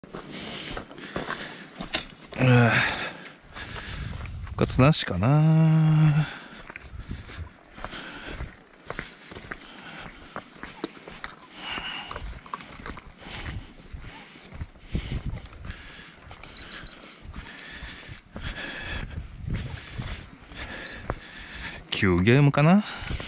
復活なしかな。9ゲームかな。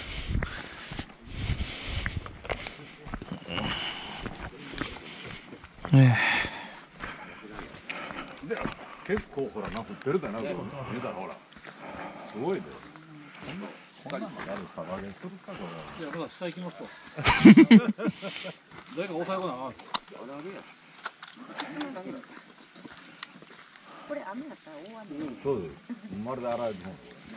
結構ほらな振ってるだな、見えたらほらすごいで。こんなのやるさ加減するかこれ。いやほら下行きますと。誰か抑え込な。これ雨やったら大雨。そうです。まるで洗えるもん。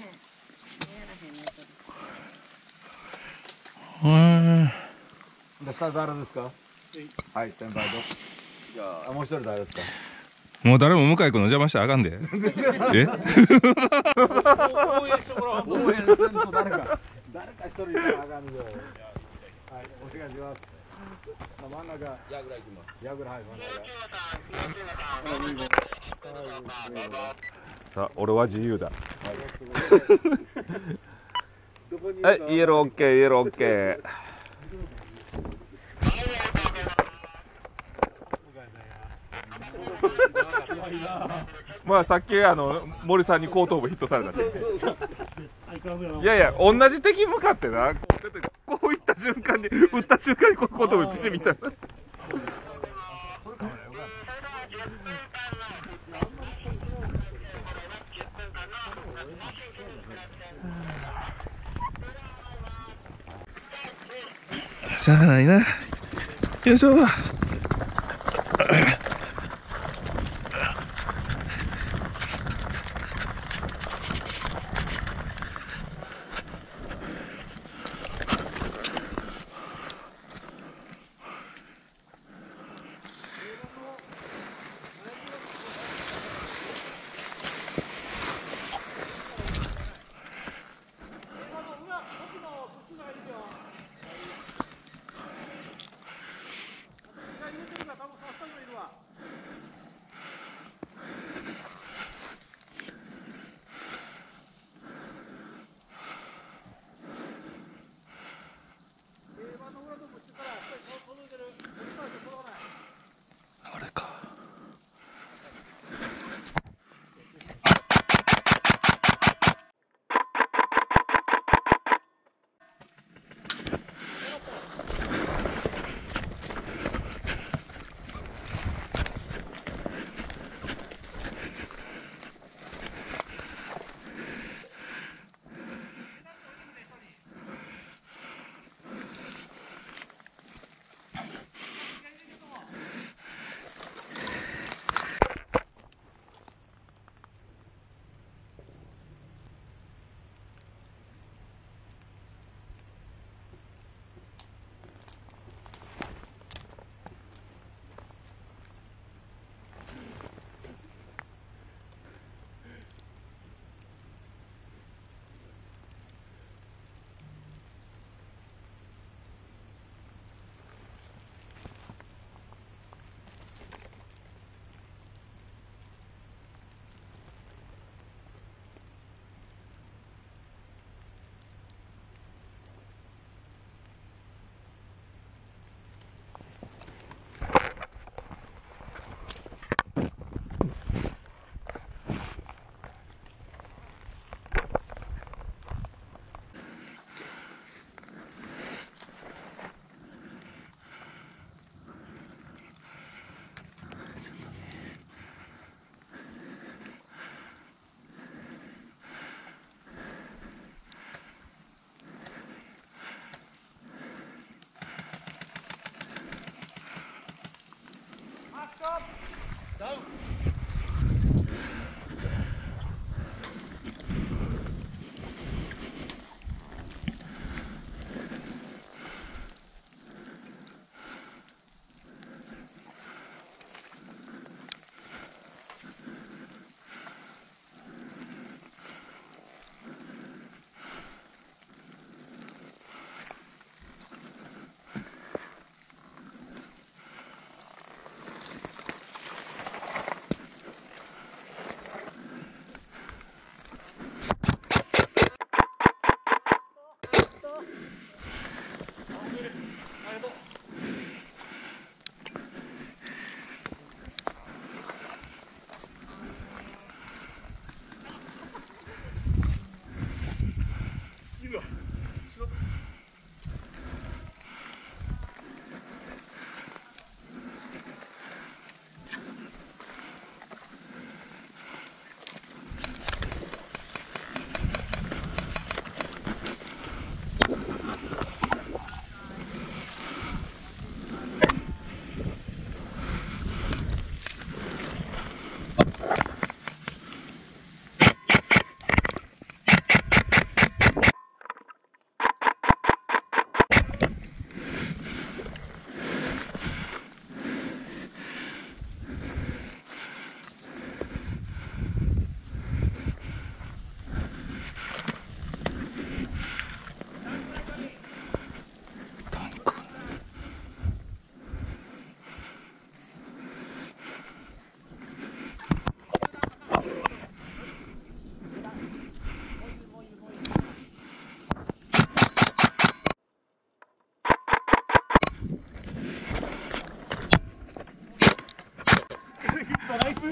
で下誰ですか。はい、先輩と。じゃあもう一人誰ですか。 もう誰も向井君の邪魔したらあかんで。え？ 応援してもらおう。応援せんと誰か一人いたらあかんで。はい、お願いします。真ん中、矢倉行きます。矢倉、はい、真ん中。さあ、俺は自由だ。はい、イエローオッケー、イエローオッケー。まあさっき森さんに後頭部ヒットされたし。いやいや同じ敵向かってな。こういった瞬間に撃った瞬間に後頭部ピシみたいな。 しゃあないな。よいしょ。あれか。 ナイス。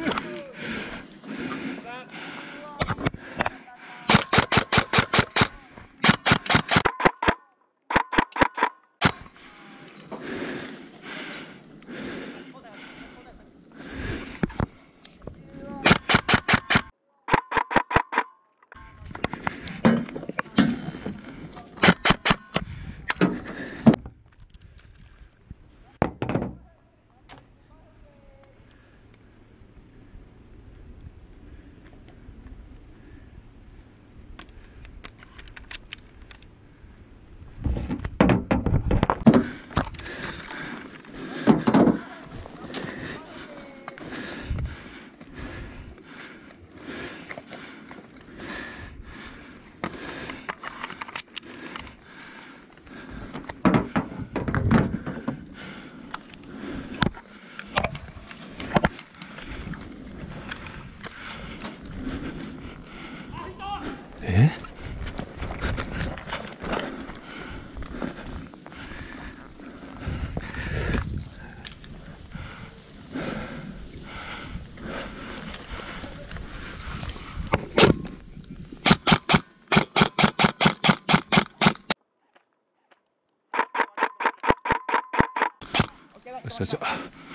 よしよし。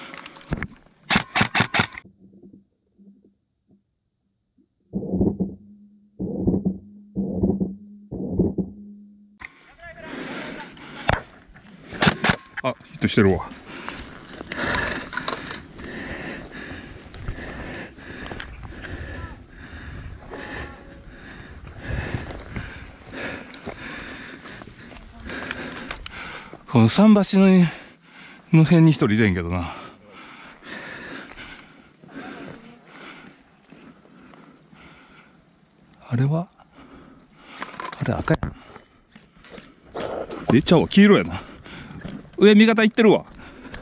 あ、ヒットしてるわ。この桟橋の辺に一人いてんけどな。あれはあれ赤やん。ちゃうわ、黄色やな。上味方行ってるわ。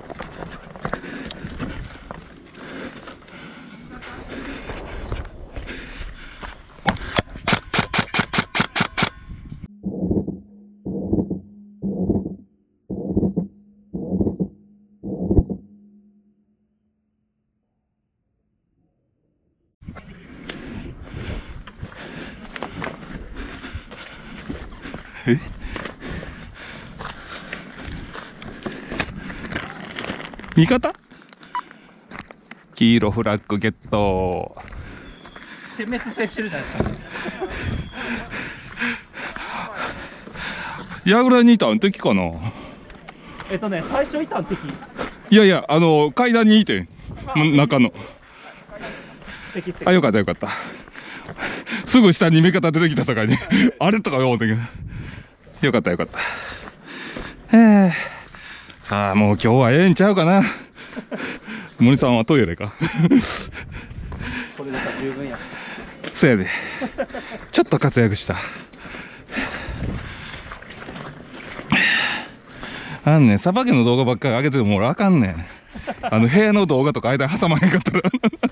え？味方？黄色フラッグゲット。 殲滅制してるじゃないですか。 矢倉にいたん敵かな。 最初いたん敵。 いやいや、階段にいてん中の。あ、よかったよかった。すぐ下に味方出てきたさかいにあれとか思ったけど、よかったよかった。へえ。ああ、もう今日はええんちゃうかな。森さんはトイレか。 これでさ十分やし。 そやで。ちょっと活躍した。あんねん、さばけの動画ばっかり上げてても俺あかんねん。部屋の動画とか間に挟まへんかったら。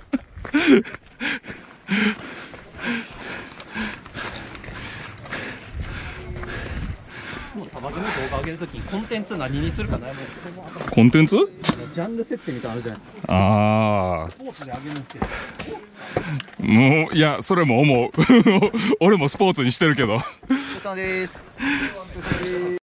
もうサバゲの動画上げるときにコンテンツ何にするか悩む。 コンテンツ？ ジャンル設定みたいなのあるじゃないですか。 ああ。 スポーツで上げるんですけど。 もう、いや、それも思う。俺もスポーツにしてるけど。 お疲れ様です。